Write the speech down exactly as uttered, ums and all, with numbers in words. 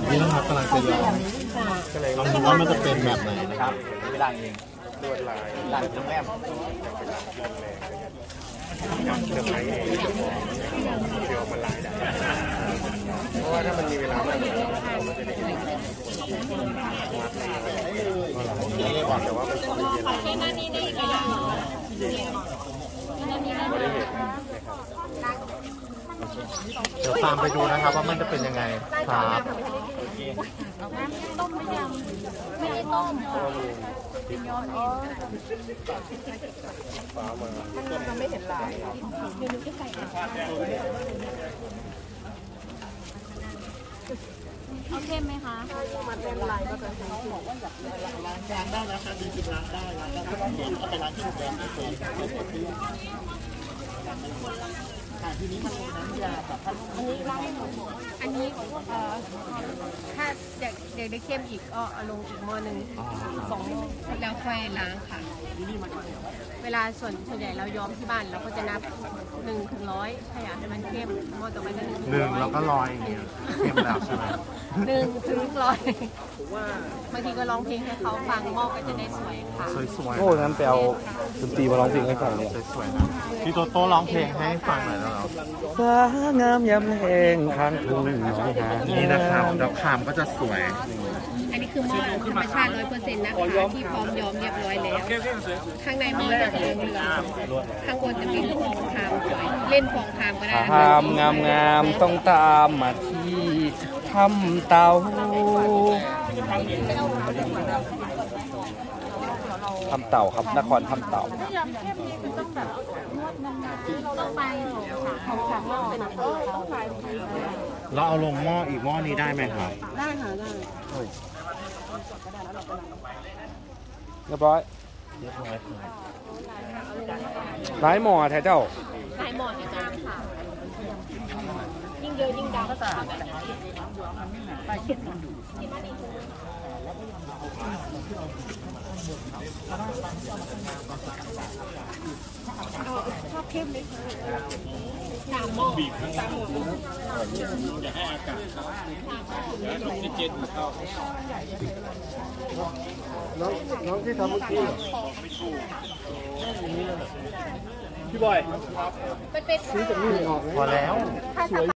นี่นะครับกำลังจะย้อมลองดูว่ามันจะเป็นแบบไหนนะครับไม่ด่างเองลวดลายด่างเป็นแม่อยากจะใช้เองเดี๋ยวมันลายได้เพราะว่าถ้ามันมีเวลามากมันจะได้เห็นมัดเลยนี่บอกแต่ว่ามันต้องมีเวลาแค่นั้นนี่ได้ก็ได้ไม่ได้เห็นเดี๋ยวตามไปดูนะครับว่ามันจะเป็นยังไงครับต้มไม่ยำไม่ได้ต้มเป็นย้อมเองมันไม่เห็นลายเดี๋ยวนึกจะใส่เอาเข้มไหมคะมันเป็นลายก็จะเขาบอกว่าอยากล้างล้างได้นะคะจริงๆล้างได้ล้างได้ถ้าเห็นเอาไปล้างที่โรงแรมไม่เคยไม่เคยซื้อค่ะทีนี้มันมีน้ำยาแบบอันนี้ล้างให้หมดอันนี้ถ้าอยากอยากได้เข้มอีกก็เอาลงอีกหม้อหนึ่งสองหม้อแล้วค่อยล้างค่ะเวลาส่วนส่วนใหญ่เราย้อมที่บ้านเราก็จะนับหนึ่งถึงร้อยถ้าอยากให้มันเข้มหม้อต่อไปก็หนึ่งหนึ่งแล้วก็ร้อยอย่างเงี้ยเข้มแล้วใช่ไหมหนึ่งถึงร้อยบางทีก็ร้องเพลงให้เขาฟังหม้อก็จะได้สวยค่ะสวยๆโอ้งั้นไปเอาดนตรีมาร้องเพลงให้ฟังเนี่ยสวยๆนะพี่โตโต้ร้องเพลงให้ฟังหน่อยแล้วเนาะฟ้างามยำแหงทางทุ่งหนองหานี่นะครับดอกขามก็จะสวยอันนี้คือหม้อธรรมชาติร้อยเปอร์เซ็นต์นะคะที่พร้อมย้อมเรียบร้อยแล้วข้างในหม้อจะเหลืองเหลืองข้างบนจะเป็นฟองคามสวยเล่นฟองคามก็ได้คามงามงามต้องตามมาที่ทำเตาทำเต่าครับนครทำเต่าต้องไปของของเราเป็นต้องไปเราเอาลงหม้ออีกหม้อนี้ได้ไหมครับได้ค่ะได้เรียบร้อยเรียบร้อยครับหลายหม้อแท้เจ้าหลายหม้อแท้เจ้าค่ะยิ่งเยอะยิ่งดังก็จะไปเช็ดดูชอบเข้มเลยสามหม้อสามหม้ออย่าให้อากาศแล้วลงที่เจ็ดเข้าน้องน้องที่ทำเมื่อกี้พี่บอยเป็นเป็นซื้อจากนี่ออกพอแล้ว